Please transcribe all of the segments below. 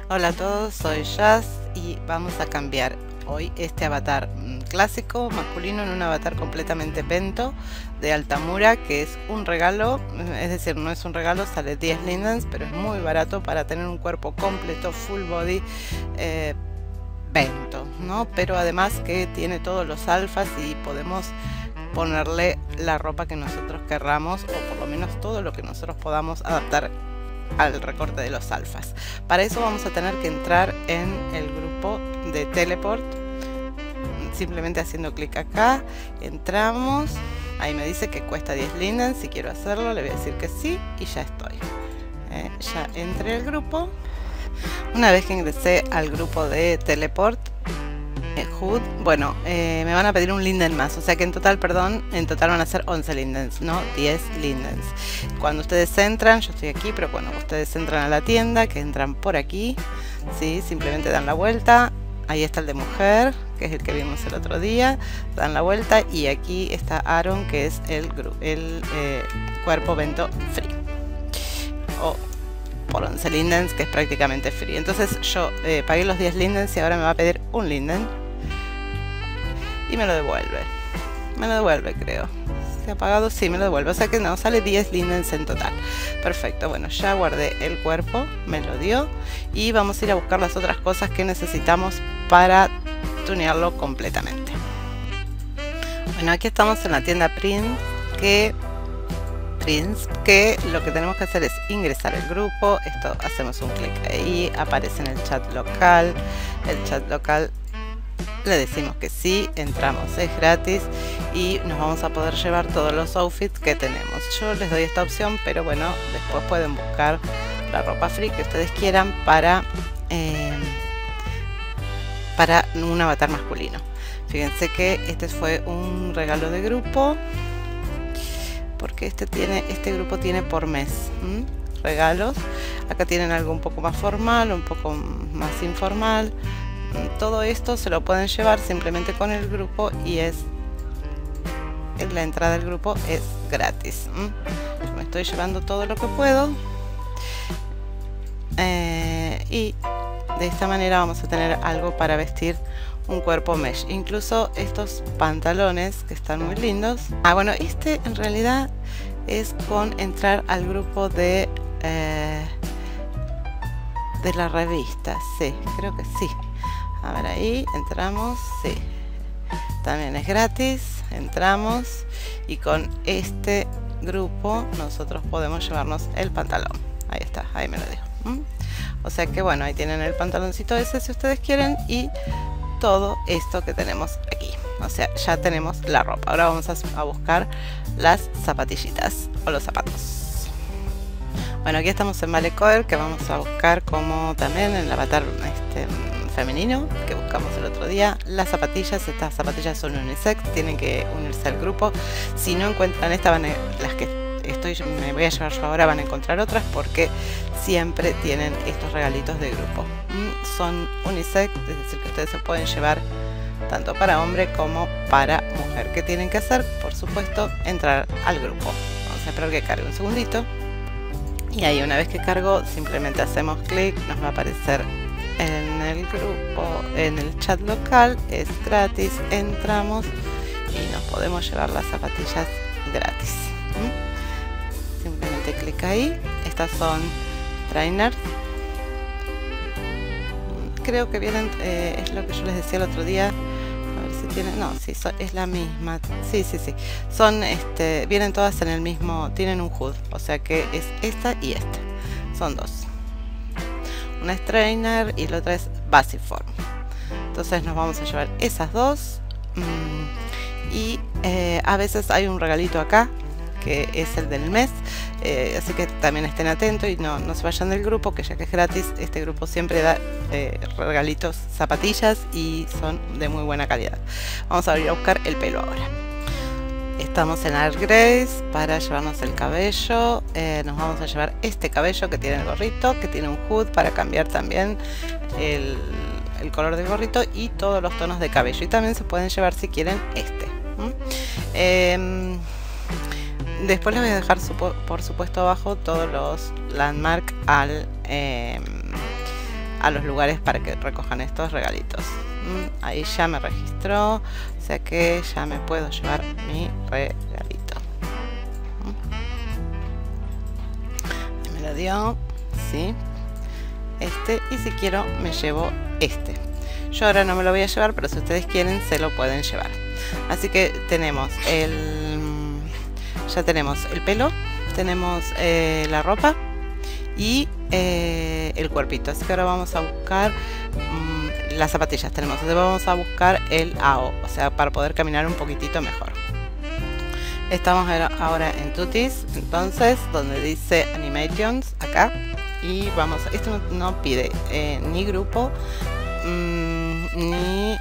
Hola a todos, soy Jazz y vamos a cambiar hoy este avatar clásico masculino en un avatar completamente bento de Altamura, que es un regalo, es decir, no es un regalo, sale 10 lindens, pero es muy barato para tener un cuerpo completo, full body, bento, ¿no? Pero además que tiene todos los alfas y podemos ponerle la ropa que nosotros querramos, o por lo menos todo lo que nosotros podamos adaptar al recorte de los alfas. Para eso vamos a tener que entrar en el grupo de teleport, simplemente haciendo clic acá, entramos, ahí me dice que cuesta 10 lindens, si quiero hacerlo le voy a decir que sí y ya estoy. Ya entré al grupo. Una vez que ingresé al grupo de teleport, HUD, bueno, me van a pedir un linden más, o sea que en total, perdón, en total van a ser 11 lindens, no 10 lindens. Cuando ustedes entran, yo estoy aquí, pero cuando ustedes entran a la tienda, que entran por aquí, ¿sí? Simplemente dan la vuelta, ahí está el de mujer, que es el que vimos el otro día, dan la vuelta y aquí está Aaron, que es el cuerpo bento free, o por 11 lindens, que es prácticamente free. Entonces yo pagué los 10 lindens y ahora me va a pedir un linden y me lo devuelve, creo. ¿Se ha pagado? Sí, me lo devuelve, o sea que no, sale 10 lindens en total. Perfecto, bueno, ya guardé el cuerpo, me lo dio y vamos a ir a buscar las otras cosas que necesitamos para tunearlo completamente. Bueno, aquí estamos en la tienda Prince, que lo que tenemos que hacer es ingresar al grupo. Esto, hacemos un clic ahí, aparece en el chat local. El chat local le decimos que sí, entramos, es gratis y nos vamos a poder llevar todos los outfits que tenemos. Yo les doy esta opción, pero bueno, después pueden buscar la ropa free que ustedes quieran para un avatar masculino. Fíjense que este fue un regalo de grupo, porque este grupo tiene por mes regalos. Acá tienen algo un poco más formal, un poco más informal. Todo esto se lo pueden llevar simplemente con el grupo y la entrada del grupo es gratis. Yo me estoy llevando todo lo que puedo y de esta manera vamos a tener algo para vestir un cuerpo mesh. Incluso estos pantalones que están muy lindos. Bueno, este en realidad es con entrar al grupo de la revista. Sí, creo que sí. A ver, ahí entramos, sí, también es gratis, entramos y con este grupo nosotros podemos llevarnos el pantalón. Ahí está, ahí me lo dijo. O sea que bueno, ahí tienen el pantaloncito ese si ustedes quieren y todo esto que tenemos aquí. O sea, ya tenemos la ropa. Ahora vamos a buscar las zapatillitas o los zapatos. Bueno, aquí estamos en Malecoer, que vamos a buscar, como también en el avatar femenino que buscamos el otro día, las zapatillas. Estas zapatillas son unisex, tienen que unirse al grupo. Si no encuentran esta, las que me voy a llevar yo ahora, van a encontrar otras, porque siempre tienen estos regalitos de grupo. Son unisex, es decir que ustedes se pueden llevar tanto para hombre como para mujer. ¿Qué tienen que hacer? Por supuesto, entrar al grupo. Vamos a esperar que cargue un segundito y ahí, una vez que cargó, simplemente hacemos clic, nos va a aparecer en el grupo, en el chat local, es gratis, entramos y nos podemos llevar las zapatillas gratis. Simplemente clic ahí. Estas son trainers, creo que vienen, es lo que yo les decía el otro día, a ver si tienen, no, sí, es la misma, sí, son, vienen todas en el mismo, tienen un HUD, o sea que es esta y esta, son dos. Una es trainer y la otra es basic form. Entonces nos vamos a llevar esas dos. Y a veces hay un regalito acá que es el del mes, así que también estén atentos y no se vayan del grupo, que ya que es gratis, este grupo siempre da regalitos, zapatillas, y son de muy buena calidad. Vamos a ir a buscar el pelo ahora. Estamos en Art Grace para llevarnos el cabello. Nos vamos a llevar este cabello que tiene el gorrito, que tiene un HUD para cambiar también el color del gorrito y todos los tonos de cabello. Y también se pueden llevar, si quieren, este. Después les voy a dejar por supuesto abajo todos los landmarks a los lugares para que recojan estos regalitos. Ahí ya me registró, o sea que ya me puedo llevar mi regalito. Me lo dio, sí, este, y si quiero me llevo este. Yo ahora no me lo voy a llevar, pero si ustedes quieren se lo pueden llevar. Así que tenemos ya tenemos el pelo, tenemos la ropa y el cuerpito. Así que ahora vamos a buscar las zapatillas. Vamos a buscar el AO, o sea, para poder caminar un poquitito mejor. Estamos ahora en Tutis, entonces, donde dice Animations, acá. Y vamos, esto no pide ni grupo, ni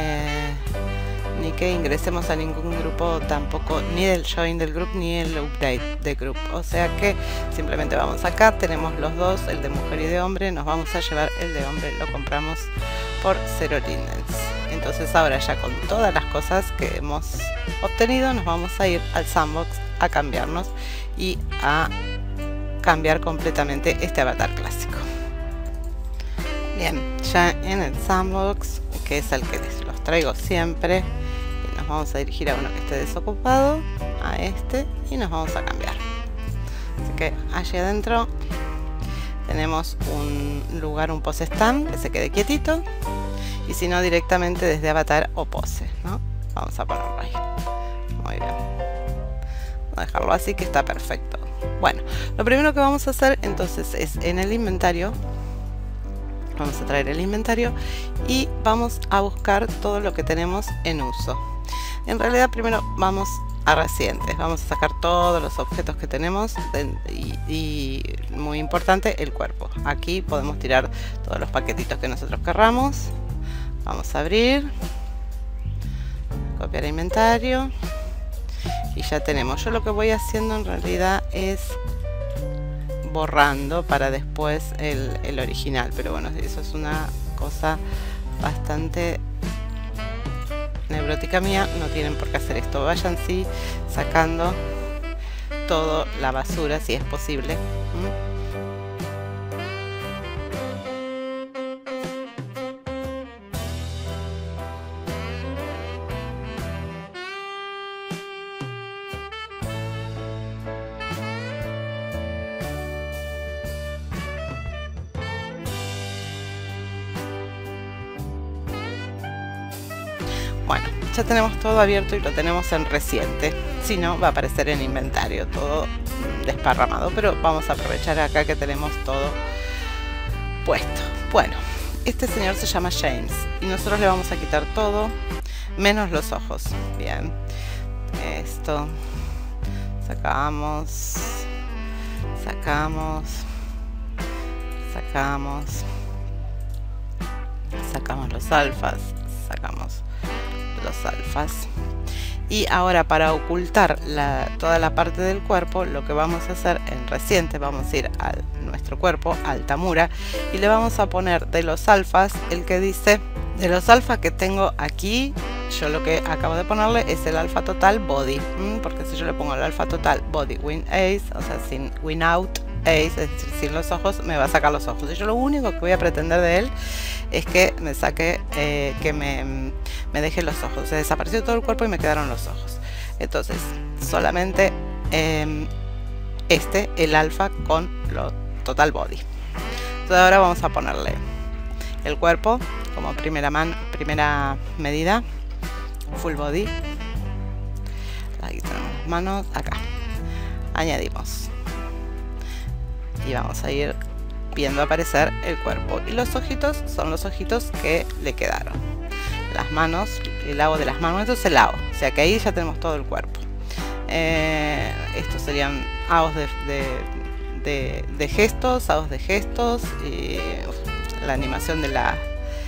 que ingresemos a ningún grupo tampoco, ni del join del group ni el update de group, o sea que simplemente vamos acá, tenemos los dos, el de mujer y de hombre, nos vamos a llevar el de hombre, lo compramos por 0 lindens. Entonces ahora ya con todas las cosas que hemos obtenido nos vamos a ir al sandbox a cambiarnos y a cambiar completamente este avatar clásico. Bien, ya en el sandbox, que es el que los traigo siempre, y nos vamos a dirigir a uno que esté desocupado, a este, y nos vamos a cambiar. Así que allí adentro tenemos un lugar, un pose stand, que se quede quietito, y si no directamente desde avatar o pose, ¿no? Vamos a ponerlo ahí. Muy bien. Vamos a dejarlo así, que está perfecto. Bueno, lo primero que vamos a hacer entonces es en el inventario. Vamos a traer el inventario y vamos a buscar todo lo que tenemos en uso. En realidad primero vamos a recientes, vamos a sacar todos los objetos que tenemos y muy importante, el cuerpo. Aquí podemos tirar todos los paquetitos que nosotros querramos. Vamos a abrir, copiar inventario y ya tenemos. Yo lo que voy haciendo en realidad es borrando para después el original, pero bueno, eso es una cosa bastante neurótica mía, no tienen por qué hacer esto. Vayan sí sacando toda la basura si es posible. Bueno, ya tenemos todo abierto y lo tenemos en reciente. Si no, va a aparecer en inventario todo desparramado, pero vamos a aprovechar acá que tenemos todo puesto. Bueno, este señor se llama James y nosotros le vamos a quitar todo menos los ojos. Bien, esto sacamos los alfas, sacamos los alfas. Y ahora para ocultar toda la parte del cuerpo, lo que vamos a hacer en reciente, vamos a ir a nuestro cuerpo, al Tamura, y le vamos a poner de los alfas el que dice, de los alfas que tengo aquí, yo lo que acabo de ponerle es el alfa total body, porque si yo le pongo el alfa total body win ace, o sea, sin win out ace, es decir, sin los ojos, me va a sacar los ojos. Y yo lo único que voy a pretender de él es que me saque, que me deje los ojos. Se desapareció todo el cuerpo y me quedaron los ojos. Entonces, solamente el alfa con lo total body. Entonces ahora vamos a ponerle el cuerpo como primera medida, full body. Aquí tenemos las manos, acá. Añadimos. Y vamos a ir viendo aparecer el cuerpo. Y los ojitos son los ojitos que le quedaron. Las manos, el lado de las manos, esto es el lado. O sea que ahí ya tenemos todo el cuerpo. Estos serían AOs de gestos, AOs de gestos. Y la animación de la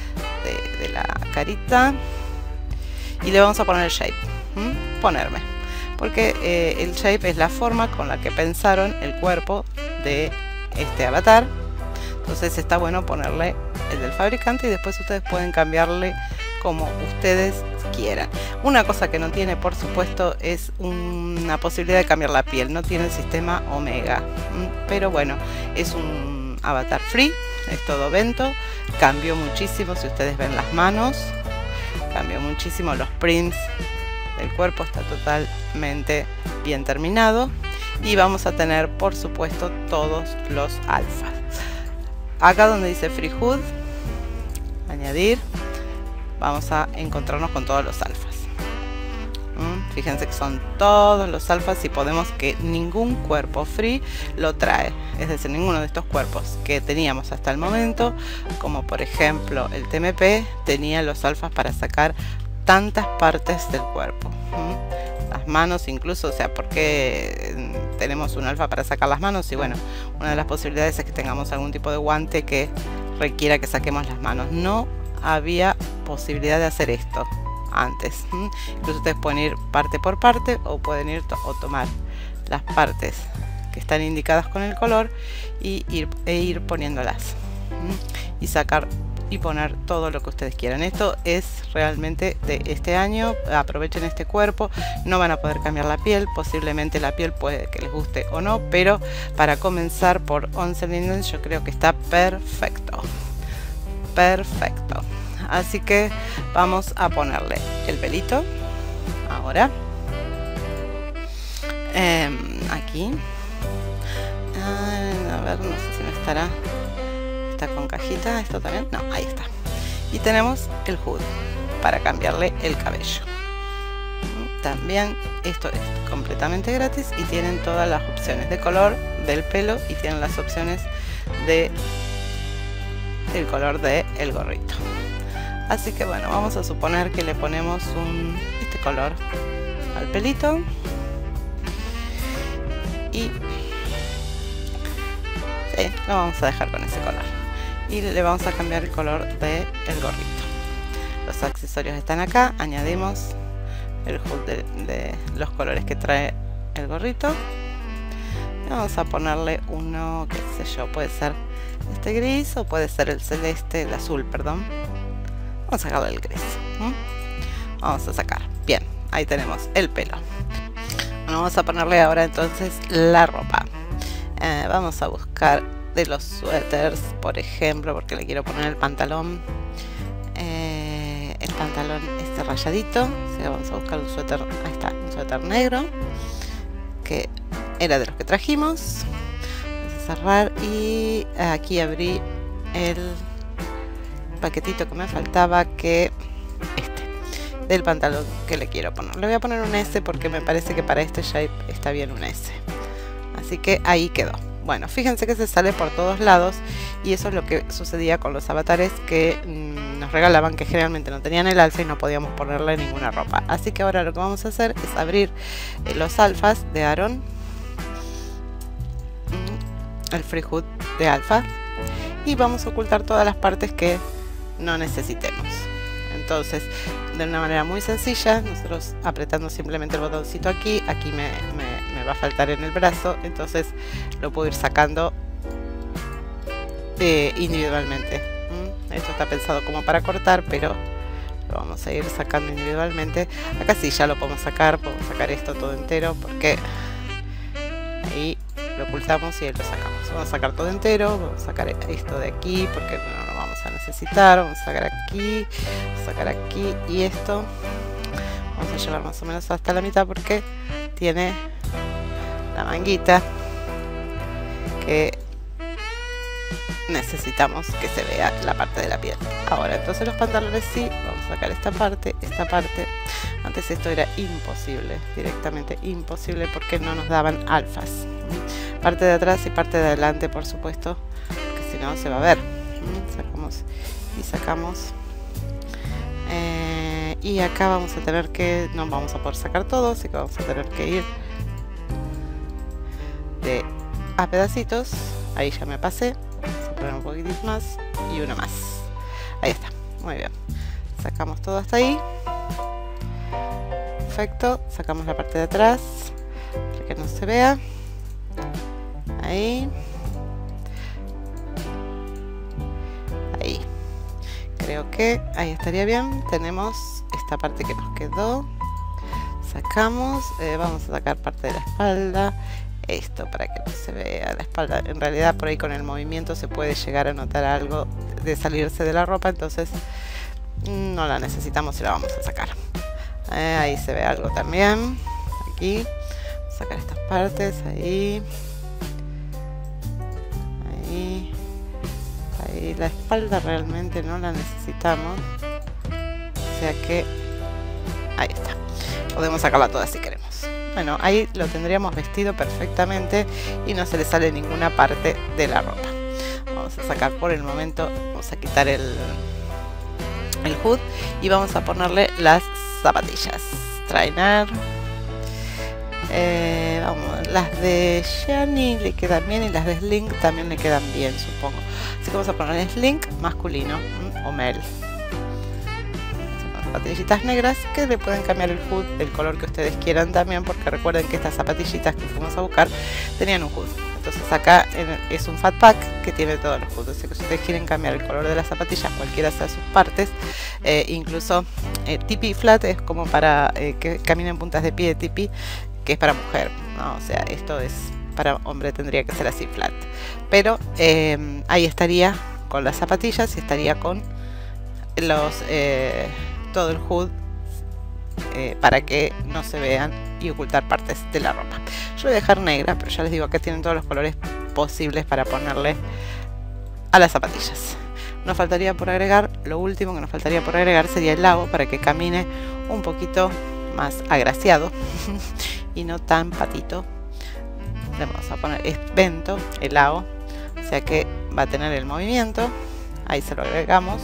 carita. Y le vamos a poner el shape. Ponerme. Porque el shape es la forma con la que pensaron el cuerpo de este avatar. Entonces está bueno ponerle el del fabricante y después ustedes pueden cambiarle como ustedes quieran. Una cosa que no tiene, por supuesto, es una posibilidad de cambiar la piel. No tiene el sistema Omega, pero bueno, es un avatar free es todo bento. Cambió muchísimo, si ustedes ven las manos, cambió muchísimo. Los prints del cuerpo está totalmente bien terminado. Y vamos a tener, por supuesto, todos los alfas. Acá donde dice Free Hood, añadir, vamos a encontrarnos con todos los alfas. Fíjense que son todos los alfas y podemos que ningún cuerpo free lo trae. Es decir, ninguno de estos cuerpos que teníamos hasta el momento, como por ejemplo el TMP, tenía los alfas para sacar tantas partes del cuerpo. Las manos incluso, o sea, porque tenemos un alfa para sacar las manos. Y bueno, una de las posibilidades es que tengamos algún tipo de guante que requiera que saquemos las manos. No había posibilidad de hacer esto antes. Incluso ustedes pueden ir parte por parte, o pueden ir o tomar las partes que están indicadas con el color y ir poniéndolas y sacar y poner todo lo que ustedes quieran. Esto es realmente de este año. Aprovechen este cuerpo. No van a poder cambiar la piel, posiblemente la piel puede que les guste o no, pero para comenzar por 11 lindens yo creo que está perfecto. Perfecto. Así que vamos a ponerle el pelito ahora aquí. A ver, no sé si me estará. Está con cajita, esto también, no, ahí está. Y tenemos el hood para cambiarle el cabello. También esto es completamente gratis y tienen todas las opciones de color del pelo y tienen las opciones de el color del gorrito. Así que bueno, vamos a suponer que le ponemos este color al pelito y lo vamos a dejar con ese color. Y le vamos a cambiar el color del gorrito. Los accesorios están acá. Añadimos el hood de los colores que trae el gorrito. Y vamos a ponerle uno, qué sé yo, puede ser este gris o puede ser el celeste, el azul, perdón. Vamos a sacarle el gris. Vamos a sacar. Bien, ahí tenemos el pelo. Bueno, vamos a ponerle ahora entonces la ropa. Vamos a buscar de los suéteres, por ejemplo, porque le quiero poner el pantalón este rayadito. Así que vamos a buscar un suéter, ahí está, un suéter negro que era de los que trajimos. Vamos a cerrar y aquí abrí el paquetito que me faltaba, que del pantalón que le quiero poner. Le voy a poner un S porque me parece que para este shape está bien un S. Así que ahí quedó. Bueno, fíjense que se sale por todos lados y eso es lo que sucedía con los avatares que nos regalaban, que generalmente no tenían el alfa y no podíamos ponerle ninguna ropa. Así que ahora lo que vamos a hacer es abrir los alfas de Aaron, el Free Hood de alfa, y vamos a ocultar todas las partes que no necesitemos. Entonces, de una manera muy sencilla, nosotros apretando simplemente el botoncito aquí me va a faltar en el brazo, entonces lo puedo ir sacando individualmente. Esto está pensado como para cortar, pero lo vamos a ir sacando individualmente. Acá sí ya lo podemos sacar esto todo entero, porque ahí lo ocultamos y ahí lo sacamos. Vamos a sacar todo entero, vamos a sacar esto de aquí porque no lo vamos a necesitar, vamos a sacar aquí, vamos a sacar aquí, y esto vamos a llevar más o menos hasta la mitad porque tiene la manguita que necesitamos que se vea la parte de la piel. Ahora entonces los pantalones sí, vamos a sacar esta parte. Antes esto era imposible, directamente imposible, porque no nos daban alfas. Parte de atrás y parte de adelante, por supuesto, que si no se va a ver. Sacamos y sacamos. Y acá vamos a tener que, no vamos a poder sacar todo, así que vamos a tener que ir a pedacitos. Ahí ya me pasé. Vamos a poner un poquitito más y uno más. Ahí está, muy bien. Sacamos todo hasta ahí. Perfecto. Sacamos la parte de atrás para que no se vea. Ahí. Ahí. Creo que ahí estaría bien. Tenemos esta parte que nos quedó. Sacamos. Vamos a sacar parte de la espalda. esto para que no se vea la espalda. En realidad por ahí con el movimiento se puede llegar a notar algo de salirse de la ropa, entonces no la necesitamos y la vamos a sacar. Ahí se ve algo también. Aquí sacar estas partes, ahí, la espalda realmente no la necesitamos, o sea que ahí está, podemos sacarla toda si queremos. Bueno, ahí lo tendríamos vestido perfectamente y no se le sale ninguna parte de la ropa. Vamos a sacar por el momento, vamos a quitar el hood y vamos a ponerle las zapatillas. Trainer. Vamos, las de Shani le quedan bien y las de Slink también le quedan bien, supongo. Así que vamos a poner Slink masculino o male. Son zapatillitas negras que le pueden cambiar el hood del color que ustedes quieran también, porque recuerden que estas zapatillitas que fuimos a buscar tenían un hood. Entonces acá es un fat pack que tiene todos los hoods. O sea que si ustedes quieren cambiar el color de las zapatillas, cualquiera sea sus partes, incluso tipi flat es como para que caminen puntas de pie, tipi, que es para mujer, ¿no? O sea, esto es para hombre, tendría que ser así flat. Pero ahí estaría con las zapatillas y estaría con los todo el hood para que no se vean y ocultar partes de la ropa. Yo voy a dejar negra, pero ya les digo que tienen todos los colores posibles para ponerle a las zapatillas. Nos faltaría por agregar, lo último que nos faltaría por agregar sería el lago para que camine un poquito más agraciado y no tan patito. Le vamos a poner es vento, el lago, o sea que va a tener el movimiento. Ahí se lo agregamos.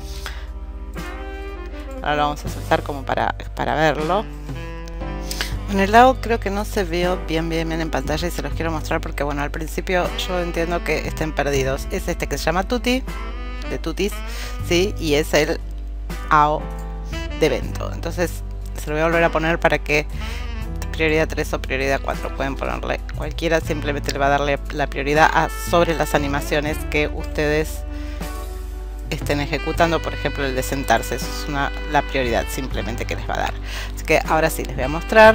Ahora lo vamos a soltar como para verlo. En el lago creo que no se veo bien en pantalla y se los quiero mostrar porque bueno, al principio yo entiendo que estén perdidos. Es este que se llama Tutti, de Tutis, ¿sí? Y es el AO de vento. Entonces se lo voy a volver a poner para que prioridad 3 o prioridad 4 pueden ponerle cualquiera, simplemente le va a darle la prioridad sobre las animaciones que ustedes estén ejecutando. Por ejemplo, el de sentarse, eso es la prioridad simplemente que les va a dar. Así que ahora sí les voy a mostrar.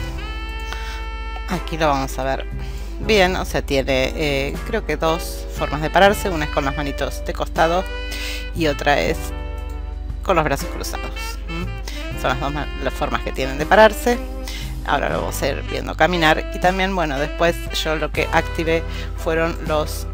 Aquí lo vamos a ver bien, o sea, tiene creo que dos formas de pararse. Una es con las manitos de costado y otra es con los brazos cruzados. Son las formas que tienen de pararse. Ahora lo vamos a ir viendo caminar. Y también, bueno, después yo lo que activé fueron los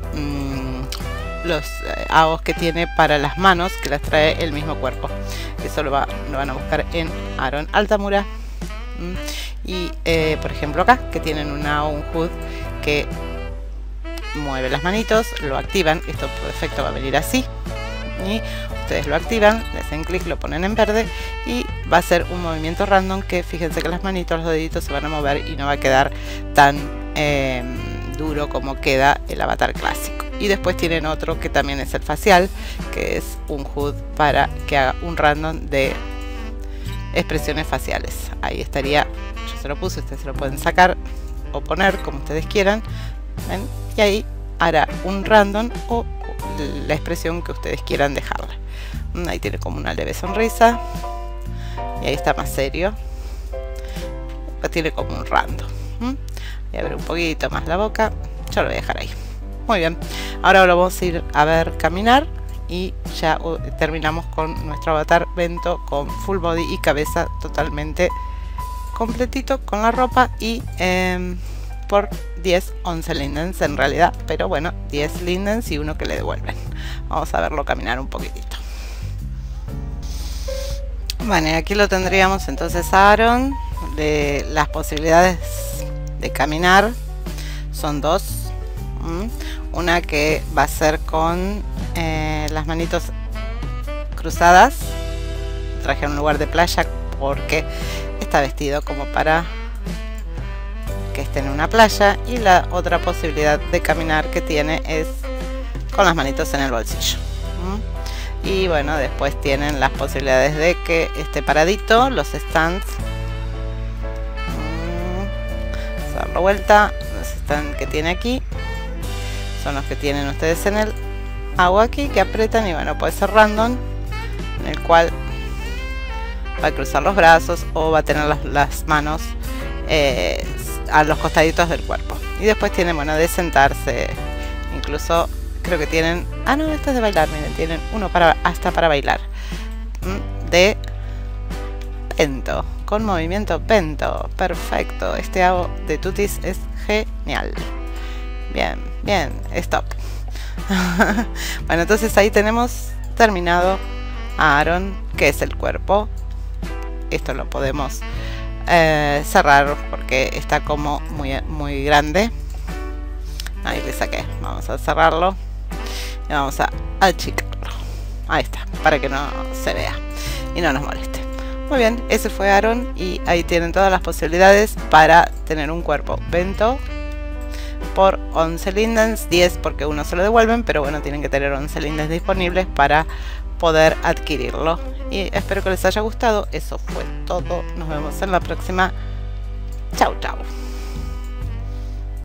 AOs que tiene para las manos, que las trae el mismo cuerpo. Eso lo van a buscar en Aaron Altamura. Y por ejemplo acá, que tienen un hood que mueve las manitos, lo activan. Esto por defecto va a venir así. Y ustedes lo activan, le hacen clic, lo ponen en verde y va a ser un movimiento random que fíjense que las manitos, los deditos se van a mover y no va a quedar tan duro como queda el avatar clásico. Y después tienen otro que también es el facial, que es un HUD para que haga un random de expresiones faciales. Ahí estaría, yo se lo puse, ustedes se lo pueden sacar o poner como ustedes quieran. ¿Ven? Y ahí hará un random o la expresión que ustedes quieran dejarla. Ahí tiene como una leve sonrisa y ahí está más serio. Tiene como un random. Y abre un poquito más la boca. Yo lo voy a dejar ahí. Muy bien, ahora lo vamos a ir a ver caminar y ya terminamos con nuestro avatar Vento con full body y cabeza totalmente completito con la ropa y por 11 lindens en realidad, pero bueno, 10 lindens y uno que le devuelven. Vamos a verlo caminar un poquitito. Bueno, y aquí lo tendríamos entonces a Aaron. De las posibilidades de caminar son dos. Una que va a ser con las manitos cruzadas, traje a un lugar de playa porque está vestido como para que esté en una playa, y la otra posibilidad de caminar que tiene es con las manitos en el bolsillo. Y bueno, después tienen las posibilidades de que esté paradito, los stands, vamos a darlo vuelta. Los stands que tiene aquí son los que tienen ustedes en el agua aquí, que apretan y bueno, puede ser random, en el cual va a cruzar los brazos o va a tener las manos a los costaditos del cuerpo. Y después tienen, bueno, de sentarse. Incluso creo que tienen... Ah, no, esto es de bailar, miren, tienen uno hasta para bailar. De bento, con movimiento bento. Perfecto, este hago de tutis es genial. Bien, bien, stop. Bueno, entonces ahí tenemos terminado a Aaron, que es el cuerpo. Esto lo podemos cerrar porque está como muy grande. Ahí le saqué. Vamos a cerrarlo y vamos a achicarlo. Ahí está, para que no se vea y no nos moleste. Muy bien, ese fue Aaron y ahí tienen todas las posibilidades para tener un cuerpo bento por 11 lindens, 10 porque uno se lo devuelven, pero bueno, tienen que tener 11 lindens disponibles para poder adquirirlo. Y espero que les haya gustado. Eso fue todo. Nos vemos en la próxima. Chau, chau.